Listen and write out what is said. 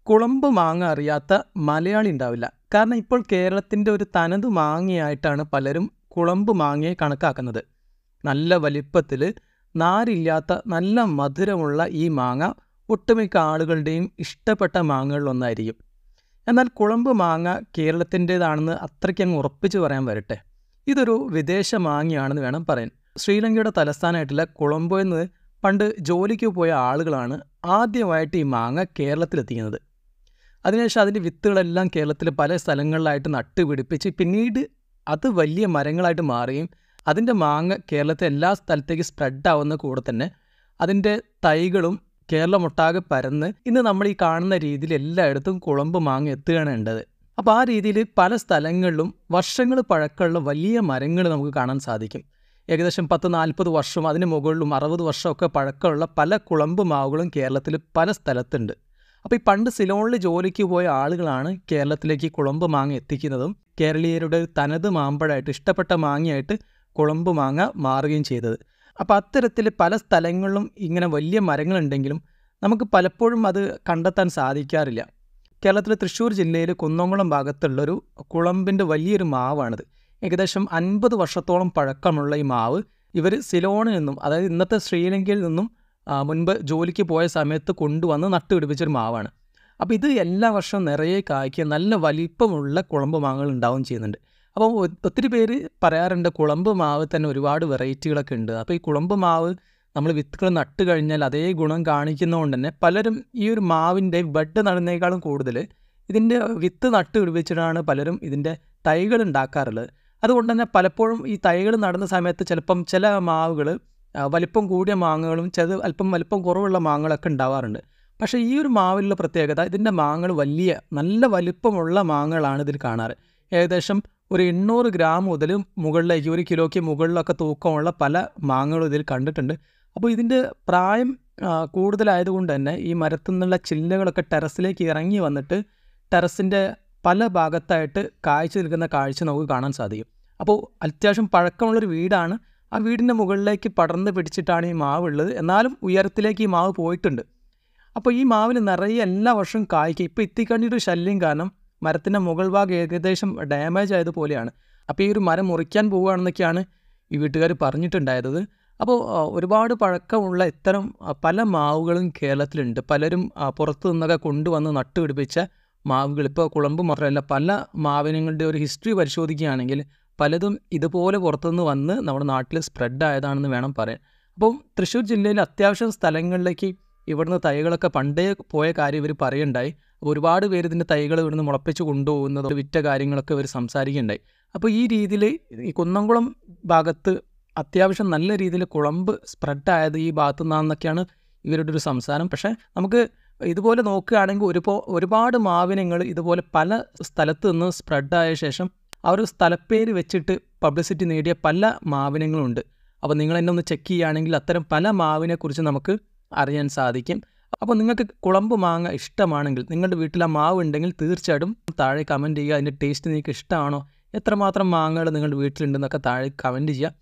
കുളമ്പ് മാങ്ങ അറിയാത്ത മലയാളി ഉണ്ടാവില്ല. കാരണം ഇപ്പോൾ കേരളത്തിൻ്റെ ഒരു തനത് മാങ്ങയായിട്ടാണ് പലരും കുളമ്പ് മാങ്ങയെ കണക്കാക്കുന്നത്. നല്ല വലിപ്പത്തിൽ നാരില്ലാത്ത നല്ല മധുരമുള്ള ഈ മാങ്ങ ഒട്ടുമിക്ക ആളുകളുടെയും ഇഷ്ടപ്പെട്ട മാങ്ങകളിലൊന്നായിരിക്കും. എന്നാൽ കുളമ്പ് മാങ്ങ കേരളത്തിൻ്റേതാണെന്ന് അത്രയ്ക്കങ്ങ് ഉറപ്പിച്ച് പറയാൻ വരട്ടെ. ഇതൊരു വിദേശ മാങ്ങയാണെന്ന് വേണം പറയാൻ. ശ്രീലങ്കയുടെ തലസ്ഥാനമായിട്ടുള്ള കൊളംബോ എന്ന് പണ്ട് ജോലിക്ക് പോയ ആളുകളാണ് ആദ്യമായിട്ട് ഈ മാങ്ങ കേരളത്തിലെത്തിക്കുന്നത്. അതിനുശേഷം അതിൻ്റെ വിത്തുകളെല്ലാം കേരളത്തിൽ പല സ്ഥലങ്ങളിലായിട്ട് നട്ടുപിടിപ്പിച്ച് പിന്നീട് അത് വലിയ മരങ്ങളായിട്ട് മാറുകയും അതിൻ്റെ മാങ്ങ കേരളത്തെ എല്ലാ സ്ഥലത്തേക്ക് സ്പ്രെഡാവുന്ന കൂടെ തന്നെ അതിൻ്റെ തൈകളും കേരളമൊട്ടാകെ പരന്ന് ഇന്ന് നമ്മൾ ഈ കാണുന്ന രീതിയിൽ എല്ലായിടത്തും കുളമ്പ് മാങ്ങ എത്തുകയാണ് വേണ്ടത്. അപ്പോൾ ആ രീതിയിൽ പല സ്ഥലങ്ങളിലും വർഷങ്ങൾ പഴക്കമുള്ള വലിയ മരങ്ങൾ നമുക്ക് കാണാൻ സാധിക്കും. ഏകദേശം 10-40 വർഷം അതിന് മുകളിലും 60 വർഷമൊക്കെ പഴക്കമുള്ള പല കുളമ്പ് മാവുകളും കേരളത്തിൽ പല സ്ഥലത്തുണ്ട്. അപ്പോൾ ഈ പണ്ട് സിലോണിൽ ജോലിക്ക് പോയ ആളുകളാണ് കേരളത്തിലേക്ക് കുളമ്പ് മാങ്ങ എത്തിക്കുന്നതും കേരളീയരുടെ തനത് മാമ്പഴമായിട്ട് ഇഷ്ടപ്പെട്ട മാങ്ങയായിട്ട് കുളമ്പ് മാങ്ങ മാറുകയും ചെയ്തത്. അപ്പോൾ അത്തരത്തിൽ പല സ്ഥലങ്ങളിലും ഇങ്ങനെ വലിയ മരങ്ങളുണ്ടെങ്കിലും നമുക്ക് പലപ്പോഴും അത് കണ്ടെത്താൻ സാധിക്കാറില്ല. കേരളത്തിലെ തൃശ്ശൂർ ജില്ലയിൽ കുന്നംകുളം ഭാഗത്തുള്ളൊരു കുളമ്പിൻ്റെ വലിയൊരു മാവാണിത്. ഏകദേശം 50 വർഷത്തോളം പഴക്കമുള്ള ഈ മാവ് ഇവർ സിലോണിൽ നിന്നും, അതായത് ഇന്നത്തെ ശ്രീലങ്കയിൽ നിന്നും മുൻപ് ജോലിക്ക് പോയ സമയത്ത് കൊണ്ടുവന്ന് നട്ടുപിടിപ്പിച്ചൊരു മാവാണ്. അപ്പോൾ ഇത് എല്ലാ വർഷവും നിറയെ കായ്ക്കുക നല്ല വലിപ്പമുള്ള കുളമ്പ് മാങ്ങകൾ ഉണ്ടാവുകയും ചെയ്യുന്നുണ്ട്. അപ്പോൾ ഒത്തിരി പേര് പറയാറുണ്ട് കുളമ്പ് മാവ് തന്നെ ഒരുപാട് വെറൈറ്റികളൊക്കെ ഉണ്ട്. അപ്പോൾ ഈ കുളമ്പ് മാവ് നമ്മൾ വിത്തുകൾ നട്ട് കഴിഞ്ഞാൽ അതേ ഗുണം കാണിക്കുന്നതുകൊണ്ട് തന്നെ പലരും ഈ ഒരു മാവിൻ്റെ ബഡ് നടുന്നതിനേക്കാളും കൂടുതൽ ഇതിൻ്റെ വിത്ത് നട്ട് പിടിപ്പിച്ചിട്ടാണ് പലരും ഇതിൻ്റെ തൈകൾ ഉണ്ടാക്കാറുള്ളത്. അതുകൊണ്ട് തന്നെ പലപ്പോഴും ഈ തൈകൾ നടുന്ന സമയത്ത് ചിലപ്പം ചില മാവുകൾ വലിപ്പം കൂടിയ മാങ്ങകളും ചില അല്പം വലിപ്പം കുറവുള്ള മാങ്ങകളൊക്കെ ഉണ്ടാവാറുണ്ട്. പക്ഷേ ഈ ഒരു മാവിലുള്ള പ്രത്യേകത ഇതിൻ്റെ മാങ്ങകൾ വലിയ നല്ല വലിപ്പമുള്ള മാങ്ങകളാണ് ഇതിൽ കാണാറ്. ഏകദേശം ഒരു 800 ഗ്രാം മുതൽ മുകളിലേക്ക് 1 കിലോയ്ക്ക് മുകളിലൊക്കെ തൂക്കമുള്ള പല മാങ്ങകളും ഇതിൽ കണ്ടിട്ടുണ്ട്. അപ്പോൾ ഇതിൻ്റെ പ്രായം കൂടുതലായതുകൊണ്ട് തന്നെ ഈ മരത്തു നിന്നുള്ള ചില്ലകളൊക്കെ ടെറസിലേക്ക് ഇറങ്ങി വന്നിട്ട് ടെറസിൻ്റെ പല ഭാഗത്തായിട്ട് കാഴ്ച നിൽക്കുന്ന കാഴ്ച നമുക്ക് കാണാൻ സാധിക്കും. അപ്പോൾ അത്യാവശ്യം പഴക്കമുള്ളൊരു വീടാണ്. ആ വീടിൻ്റെ മുകളിലേക്ക് പടർന്ന് പിടിച്ചിട്ടാണ് ഈ മാവ് ഉള്ളത്. എന്നാലും ഉയരത്തിലേക്ക് ഈ മാവ് പോയിട്ടുണ്ട്. അപ്പോൾ ഈ മാവിന് നിറയെ എല്ലാ വർഷവും കായ്ക്കുക. ഇപ്പോൾ ഇത്തിക്കണ്ണിയുടെ ശല്യം കാരണം മരത്തിൻ്റെ മുകൾ ഭാഗം ഏകദേശം ഡാമേജ് ആയതുപോലെയാണ്. അപ്പോൾ ഈ ഒരു മരം മുറിക്കാൻ പോവുകയാണെന്നൊക്കെയാണ് ഈ വീട്ടുകാർ പറഞ്ഞിട്ടുണ്ടായത്. അപ്പോൾ ഒരുപാട് പഴക്കമുള്ള ഇത്തരം പല മാവുകളും കേരളത്തിലുണ്ട്. പലരും പുറത്തു നിന്നൊക്കെ കൊണ്ടുവന്ന് നട്ടുപിടിപ്പിച്ച മാവുകൾ. ഇപ്പോൾ കുളമ്പ് മാത്രമല്ല, പല മാവിനങ്ങളുടെ ഒരു ഹിസ്റ്ററി പരിശോധിക്കുകയാണെങ്കിൽ പലതും ഇതുപോലെ പുറത്തുനിന്ന് വന്ന് നമ്മുടെ നാട്ടിൽ സ്പ്രെഡ് ആയതാണെന്ന് വേണം പറയാൻ. അപ്പോൾ തൃശ്ശൂർ ജില്ലയിൽ അത്യാവശ്യം സ്ഥലങ്ങളിലേക്ക് ഇവിടുന്ന് തൈകളൊക്കെ പണ്ടേ പോയ കാര്യം ഇവർ പറയുണ്ടായി. അപ്പോൾ ഒരുപാട് പേര് ഇതിൻ്റെ തൈകൾ ഇവിടുന്ന് മുളപ്പിച്ച് കൊണ്ടുപോകുന്നത് വിറ്റ കാര്യങ്ങളൊക്കെ ഇവർ സംസാരിക്കുകയുണ്ടായി. അപ്പോൾ ഈ രീതിയിൽ ഈ കുന്നംകുളം ഭാഗത്ത് അത്യാവശ്യം നല്ല രീതിയിൽ കുളമ്പ് സ്പ്രെഡായത് ഈ ഭാഗത്തു നിന്നാണെന്നൊക്കെയാണ് ഇവരുടെ ഒരു സംസാരം. പക്ഷേ നമുക്ക് ഇതുപോലെ നോക്കുകയാണെങ്കിൽ ഒരുപാട് മാവിനങ്ങൾ ഇതുപോലെ പല സ്ഥലത്ത് നിന്ന് സ്പ്രെഡായ ശേഷം ആ ഒരു സ്ഥലപ്പേര് വെച്ചിട്ട് പബ്ലിസിറ്റി നേടിയ പല മാവിനങ്ങളുണ്ട്. അപ്പോൾ നിങ്ങൾ എന്നെ ഒന്ന് ചെക്ക് ചെയ്യുകയാണെങ്കിൽ അത്തരം പല മാവിനെക്കുറിച്ച് നമുക്ക് അറിയാൻ സാധിക്കും. അപ്പോൾ നിങ്ങൾക്ക് കുളമ്പ് മാങ്ങ ഇഷ്ടമാണെങ്കിൽ നിങ്ങളുടെ വീട്ടിൽ ആ മാവ് ഉണ്ടെങ്കിൽ തീർച്ചയായിട്ടും താഴെ കമൻറ്റ് ചെയ്യുക. അതിൻ്റെ ടേസ്റ്റ് നിങ്ങൾക്ക് ഇഷ്ടമാണോ, എത്രമാത്രം മാങ്ങകൾ നിങ്ങളുടെ വീട്ടിലുണ്ടെന്നൊക്കെ താഴെ കമൻറ്റ് ചെയ്യുക.